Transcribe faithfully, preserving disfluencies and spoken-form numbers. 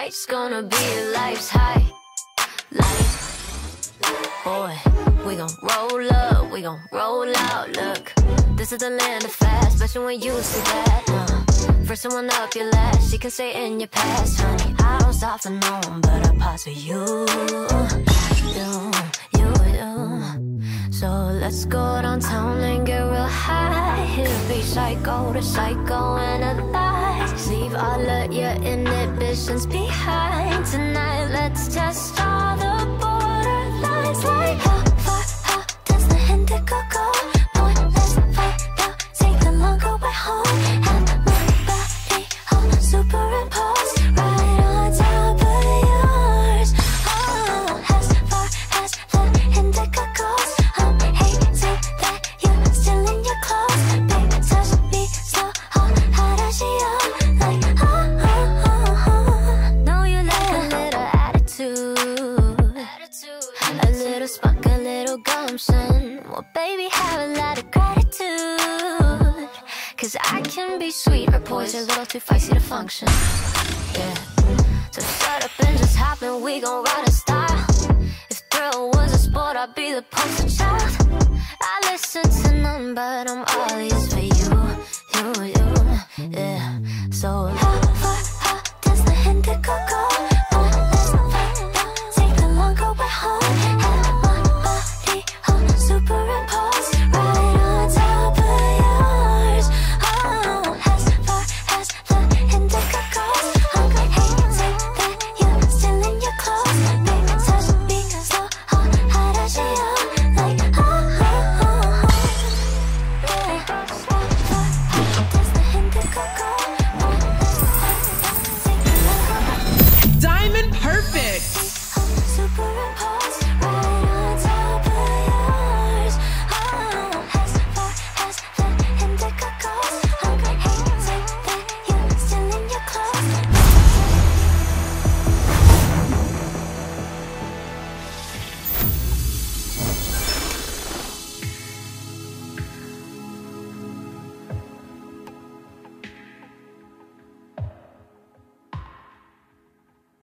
tonight's gonna be life's high. Life, boy, we gon' roll up, we gon' roll out. Look, this is the land of fast, especially when you see that. uh, First one up, your last, you can stay in your past. Honey, I don't stop for no one, but I pause for you. You, you, you. So let's go downtown and get real high. Hit a beach psycho to psycho analyze. Leave all of your inhibitions behind. Tonight let's test all the borderlines. Like how far, how does the indigo go? Boy, let's fight out, take the longer way home. Have my body all superimposed right on top of yours. Oh, as far as the indigo goes, I'm hating that you're still in your clothes. Babe, touch me slow, oh, how does she oh, like, oh, oh, oh, oh. Know you like a little attitude, a little spunk, a little gumption. Well, baby, have a lot of gratitude, cause I can be sweet or poison, a little too feisty to function. Yeah, so shut up and just hop in, we gon' ride in style. If thrill was a sport, I'd be the poster child. I listen to none, but I'm all ears for you, you, you, yeah. So how far, how does the indigo go?